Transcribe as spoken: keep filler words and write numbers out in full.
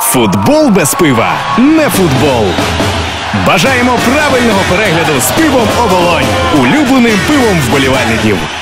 Футбол без пива не футбол. Бажаємо правильного перегляду з пивом «Оболонь», улюбленим пивом вболівальників.